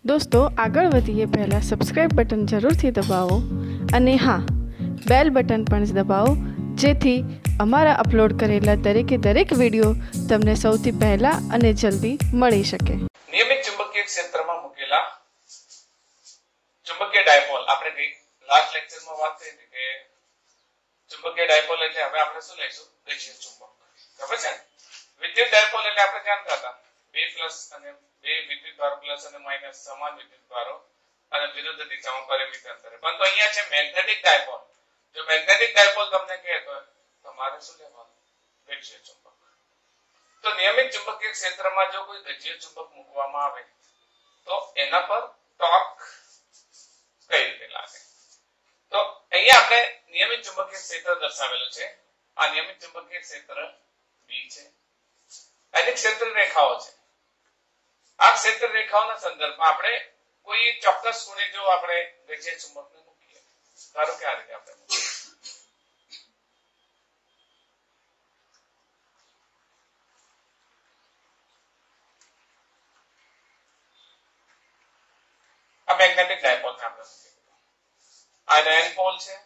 दोस्तों આગળ વધીએ પહેલા સબસ્ક્રાઇબ બટન જરૂરથી દબાવો અને હા બેલ બટન પણ દબાવો જેથી અમારા અપલોડ કરેલા દરેક વિડિયો તમને સૌથી પહેલા અને જલ્દી મળી શકે। નિયમિત ચુંબકીય ક્ષેત્રમાં મૂકેલા ચુંબકીય ડાયપોલ આપણે લાસ્ટ લેક્ચરમાં વાત કરી હતી કે ચુંબકીય ડાયપોલ એટલે હવે આપણે શું લઈશું ગજીય ચુંબક ખબર છે। વિદ્યુત ડાયપોલ એટલે આપણે જાણતા હતા બે પ્લસ અને બે વિદ્યુત ભારો પ્લસ અને માઈનસ સમાન વિદ્યુત ભારો અને વિરુદ્ધ દિશામાં પરિમિત અંતરે। પરંતુ અહીંયા છે મેગ્નેટિક ડાયપોલ। જો મેગ્નેટિક ડાયપોલ તમને કહે તો તમારે શું લેવાનું ગજીય ચુંબક। તો નિયમિત ચુંબકીય ક્ષેત્રમાં જો કોઈ ગજીય ચુંબક મૂકવામાં આવે તો એના પર ટોર્ક કઈ રીતે લાગે। તો અહીંયા આપણે નિયમિત ચુંબકીય ક્ષેત્ર દર્શાવેલું છે। આ નિયમિત ચુંબકીય ક્ષેત્ર B છે। એની ક્ષેત્ર રેખાઓ છે। આ ક્ષેત્ર રેખાઓના સંદર્ભમાં આપણે કોઈ ચોક્કસ ખૂણે જો આપણે ગજીય ચુંબકને મૂકીએ ધારો કે આ રીતે આપણે મૂકીએ આ મેગ્નેટિક ડાયપોલ ને આપણે મૂકીએ આ એન પોલ છે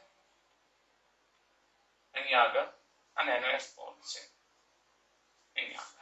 અહીંયા આગળ અને એનો એસ પોલ છે અહીંયા આગળ।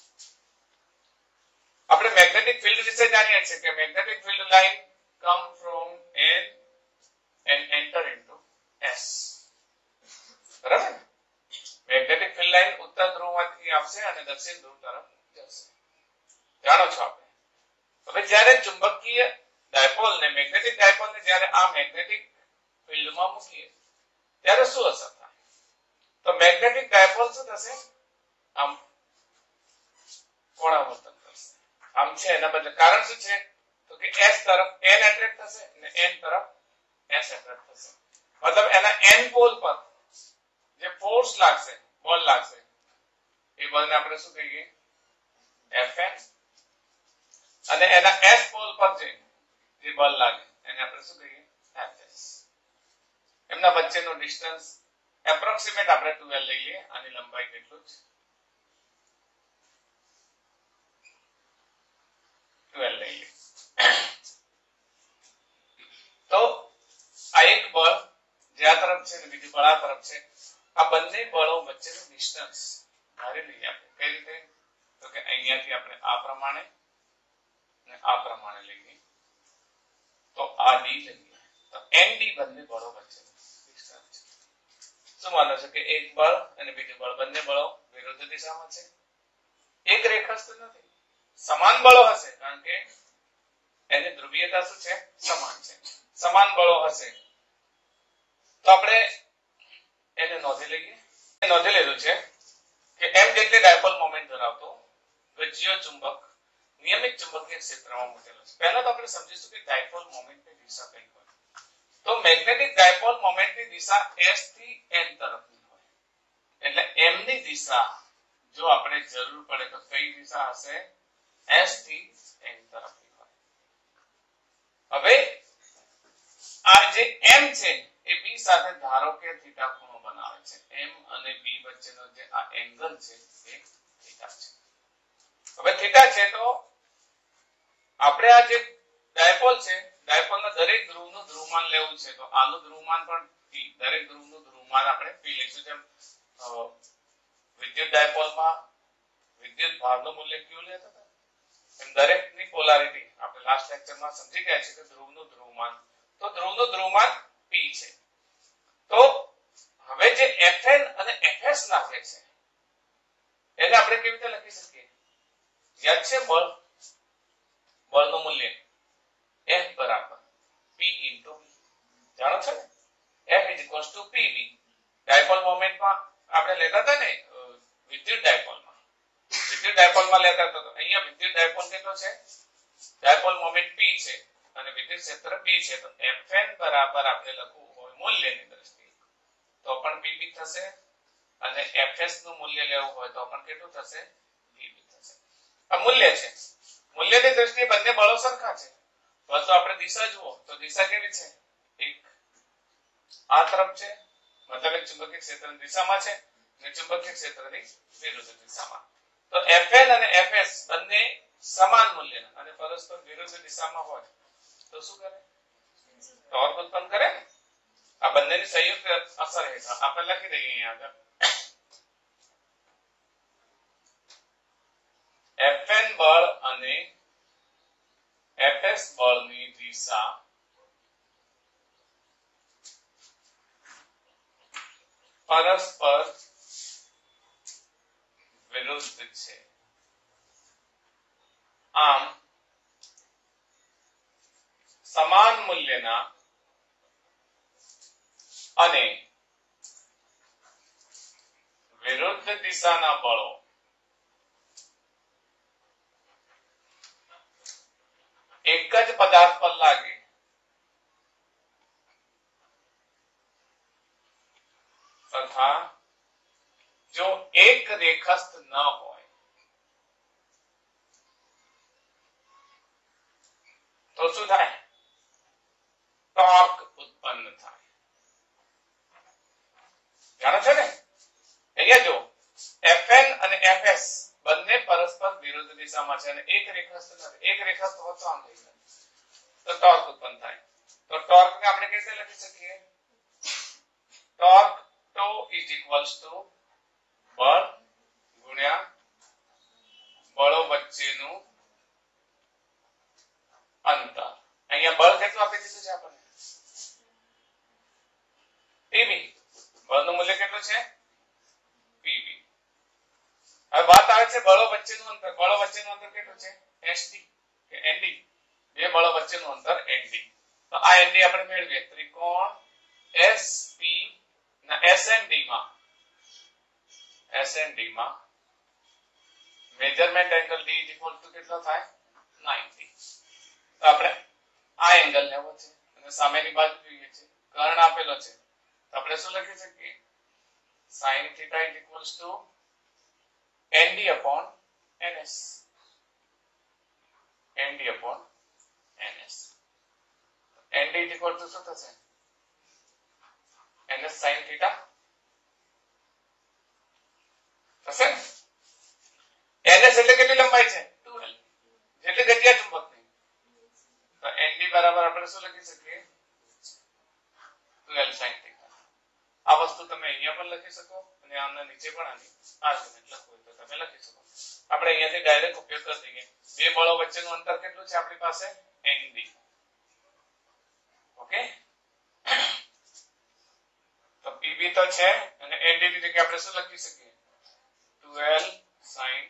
આપણે મેગ્નેટિક ફિલ્ડ વિશે જાણીએ છીએ કે magnetic field line come from N and enter into S બરાબર। મેગ્નેટિક ફિલ્ડ લાઇન ઉત્તર ધ્રુવમાંથી આવશે અને દક્ષિણ ધ્રુવ તરફ જશે જાણો છો આપણે। હવે જ્યારે ચુંબકીય ડાયપોલ ને મેગ્નેટિક ડાયપોલ ને જ્યારે આ મેગ્નેટિક ફિલ્ડમાં મૂકીએ ત્યારે શું અસર થાય તો મેગ્નેટિક ડાયપોલ શું થશે આમ કોણાવર્તન કરશે આમ છે એના બદલે કારણ શું છે તો કે S તરફ N એટ્રેક્ટ થશે અને N તરફ S એટ્રેક્ટ થશે મતલબ એના N પોલ પર જે ફોર્સ લાગશે બળ લાગશે એ બળને આપણે શું કહીએ Fn અને એના S પોલ પર જે બળ લાગે એને આપણે શું કહીએ Fs। એમના વચ્ચેનો ડિસ્ટન્સ એપ્રોક્સિમેટ આપણે 12 લઈએ આની લંબાઈ કેટલું છે 12 લઈએ। તો આ એક બળ જે આ તરફ છે અને બીજું બળ આ તરફ છે આ બંને બળો વચ્ચેનું ડિસ્ટન્સ ધારી લઈએ આપણે કઈ રીતે તો કે અહીંયાથી આપણે આ પ્રમાણે અને આ પ્રમાણે લઈએ તો આ d લઈએ તો nd બંને બળો વચ્ચેનું ડિસ્ટન્સ છે। શું માનો છે કે એક બળ અને બીજું બળ બંને બળો વિરુદ્ધ દિશામાં છે એક રેખાસ્થ નથી સમાન બળો હશે કારણ કે એની ધ્રુવીયતા શું છે સમાન છે સમાન બળો હશે તો આપણે એને નોંધી લઈએ નોંધી લીધું છે કે m જેટલી ડાયપોલ મોમેન્ટ ધરાવતો ગજીય ચુંબક નિયમિત ચુંબકીય ક્ષેત્રમાં મૂકેલો છે। પહેલા તો આપણે સમજીશું કે ડાયપોલ મોમેન્ટની દિશા કઈ હોય તો મેગ્નેટિક ડાયપોલ મોમેન્ટની દિશા s થી n તરફની હોય એટલે m ની દિશા જો આપણે જરૂર પડે તો કઈ દિશા હશે s થી n તરફની હોય। હવે આ જે m છે એ b સાથે ધારો કે થીટા ખૂણો બનાવે છે m અને b વચ્ચેનો જે આ એંગલ છે એ થીટા છે। હવે થીટા છે તો આપણે આ જે ડાયપોલ છે ડાયપોલના દરેક ધ્રુવનું ધ્રુવમાન લેવું છે તો આનું ધ્રુવમાન પણ p દરેક ધ્રુવનું ધ્રુવમાન આપણે p લઈશું। જેમ વિદ્યુત ડાયપોલમાં વિદ્યુત ભારનું મૂલ્ય q લેતા હતા એમ દરેકની પોલારિટી આપણે લાસ્ટ લેક્ચરમાં સમજી ગયા છે કે ધ્રુવનું ધ્રુવમાન તો ધ્રુવનું ધ્રુવમાન p છે। તો હવે જે Fn અને Fs લાગે છે એને આપણે કેવી રીતે લખી શકીએ યાદ છે બળનું મૂલ્ય F બરાબર P into V જાણો છો ને F PV ડાયપોલ મોમેન્ટમાં આપણે લેતા હતા ને વિદ્યુત ડાયપોલમાં લેતા હતા તો અહીંયા વિદ્યુત ડાયપોલ કેટલો છે ડાયપોલ મોમેન્ટ P છે અને વિદ્યુત ક્ષેત્ર B છે તો Fn બરાબર આપણે લખવું હોય મૂલ્યની દ્રષ્ટિએ તો પણ PV થશે અને Fs નું મૂલ્ય લેવું હોય તો પણ કેટલું થશે PV થશે। આ મૂલ્ય છે મૂલ્યની દ્રષ્ટિએ બંને બળો સરખા છે પરંતુ આપણે દિશા જુઓ તો દિશા કેવી છે એક આ તરફ છે મતલબ એક ચુંબકીય ક્ષેત્રની દિશામાં છે અને ચુંબકીય ક્ષેત્રની વિરુદ્ધ દિશામાં। તો Fn અને Fs બંને સમાન મૂલ્યના અને પરસ્પર વિરુદ્ધ દિશામાં હોય તો શું કરે? ટોર્ક ઉત્પન્ન કરે ને. આ બંનેની સંયુક્ત અસર હેઠળ આપણે લખી દઈએ અહીંયા આગળ Fn બળ અને Fs બળની દિશા પરસ્પર વિરુદ્ધ છે. આમ સમાન મૂલ્યના અને વિરુદ્ધ દિશાના બળો એક જ પદાર્થ પર લાગે તથા જો એક રેખસ્થ ન હોય તો શું થાય? ટોર્ક ઉત્પન્ન થાય. જાણો છો ને? અહીંયા જો Fn અને Fs બંને પરસ્પર વિરુદ્ધ દિશામાં છે અને એક રેખસ્થ નથી. એક રેખસ્થ હોત તો આમ થઈ જાય તો ટોર્ક ઉત્પન્ન થાય. તો ટોર્ક ને આપણે કેવી રીતે લખી શકીએ? Torque tau is equals to બળ ગુણ્યા બળો વચ્ચેનું અંતર. અહીંયા બળ કેટલું આપી દીધું છે આપણને? Pb. બળનું મૂલ્ય કેટલું છે? Pb. હવે વાત આવે છે બળો વચ્ચેનું અંતર. બળો વચ્ચેનું અંતર કેટલું છે? SD કે ND. બે બળો વચ્ચેનું અંતર ND. તો આ ND આપણે મેળવીએ ત્રિકોણ SP ના SND માં measurement angle D equal to કેટલો થાય? 90. તો આપણે આ એંગલ લેવો છે અને સામેની બાજુ જોઈએ છે. કર્ણ આપેલો છે તો આપણે શું લખી શકીએ? sin θ equals to ND upon NS. ND upon NS. ND equal to શું થશે? NS sin θ થશે ને? NS એટલે કેટલી લંબાઈ છે? 2L. જેટલી જગ્યા ચુંબકની. તો ND બરાબર આપણે શું લખી શકીએ? 2L sin θ. આ વસ્તુ તમે અહીંયા પણ લખી શકો અને આના નીચે પણ આની આર્ગ્યુમેન્ટ લખો તો તમે લખી શકો. આપણે અહીંયાથી ડાયરેક્ટ ઉપયોગ કરી દઈએ. બે બળો વચ્ચેનું અંતર કેટલું છે આપણી પાસે? ND. ઓકે. તો PB તો છે અને ND ની જગ્યાએ આપણે શું લખી શકીએ? 2L sin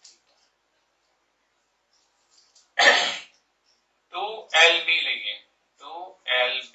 2LB લઈએ. 2LB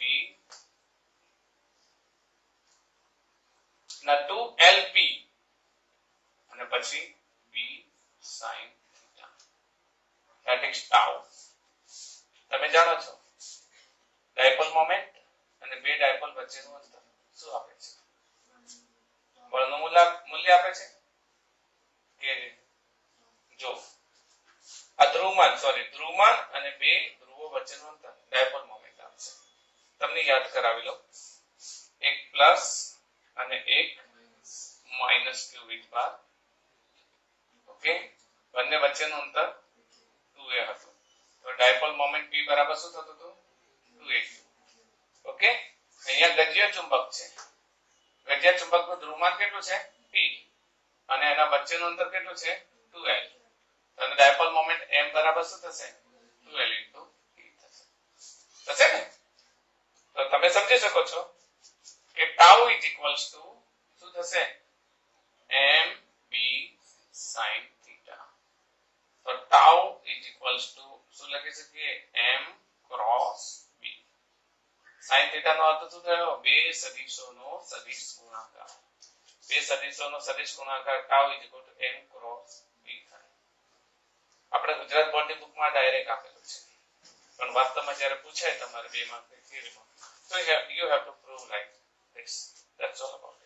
ના 2LP અને પછી B sin θ. that is tau. તમે જાણો છો ડાયપોલ મોમેન્ટ અને બે ડાયપોલ વચ્ચેનું અંતર શું આપે છે? બળનું મૂલ્ય આપે છે કે જો આ ધ્રુવમાન અને બે ધ્રુવો વચ્ચેનું અંતર ડાયપોલ મોમેન્ટ આપશે. તમને યાદ કરાવી લો. એક પ્લસ અને એક minus q with bar. Okay. બંને વચ્ચેનું અંતર 2a હતું. તો ડાયપોલ મોમેન્ટ P બરાબર શું થતું હતું? 2a. ઓકે. અહીંયા ગજ્ય ચુંબક છે. ગજ્ય ચુંબકનું ધ્રુવમાન કેટલું છે? P અને એના વચ્ચેનું અંતર કેટલું છે? 2l. અને ડાયપોલ મોમેન્ટ m બરાબર શું થશે? 2l * e થશે. થશે ને? તો તમે સમજી શકો છો કે tau = શું થશે? mb sin θ. તો tau = શું લખી શકીએ? m cross b. sin θ નો અર્થ શું થયો? બે સદિશોનો સદિશ ગુણાકાર. બે સદિશોનો સદિશ ગુણાકાર tau = m cross b થાય. આપણે ગુજરાત બોર્ડની બુકમાં ડાયરેક્ટ આપેલું છે પણ વાસ્તવમાં જ્યારે પૂછાય તમારે 2 માર્કની થિયરીમાં તો you have to prove like this. That's all about it.